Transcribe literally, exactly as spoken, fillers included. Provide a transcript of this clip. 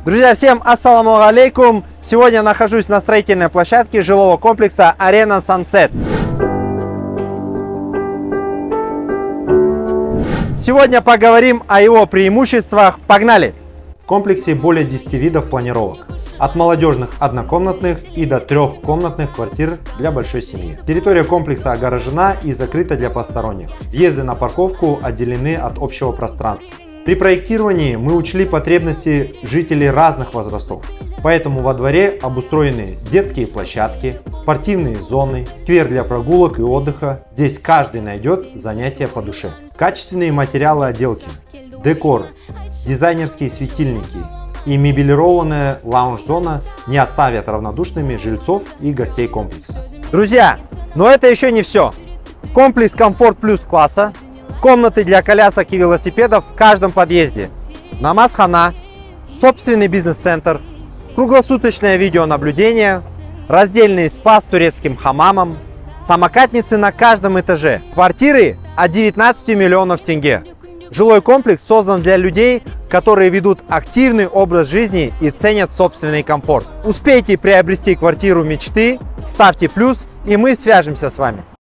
Друзья, всем ассаламу алейкум! Сегодня я нахожусь на строительной площадке жилого комплекса Arena Sunset. Сегодня поговорим о его преимуществах. Погнали! В комплексе более десяти видов планировок. От молодежных однокомнатных и до трехкомнатных квартир для большой семьи. Территория комплекса огорожена и закрыта для посторонних. Въезды на парковку отделены от общего пространства. При проектировании мы учли потребности жителей разных возрастов, поэтому во дворе обустроены детские площадки, спортивные зоны, сквер для прогулок и отдыха. Здесь каждый найдет занятия по душе. Качественные материалы отделки, декор, дизайнерские светильники и мебелированная лаунж-зона не оставят равнодушными жильцов и гостей комплекса. Друзья, но это еще не все. Комплекс комфорт плюс класса. Комнаты для колясок и велосипедов в каждом подъезде, намаз-хана, собственный бизнес-центр, круглосуточное видеонаблюдение, раздельный спа с турецким хамамом, самокатницы на каждом этаже, квартиры от девятнадцати миллионов тенге. Жилой комплекс создан для людей, которые ведут активный образ жизни и ценят собственный комфорт. Успейте приобрести квартиру мечты, ставьте плюс, и мы свяжемся с вами.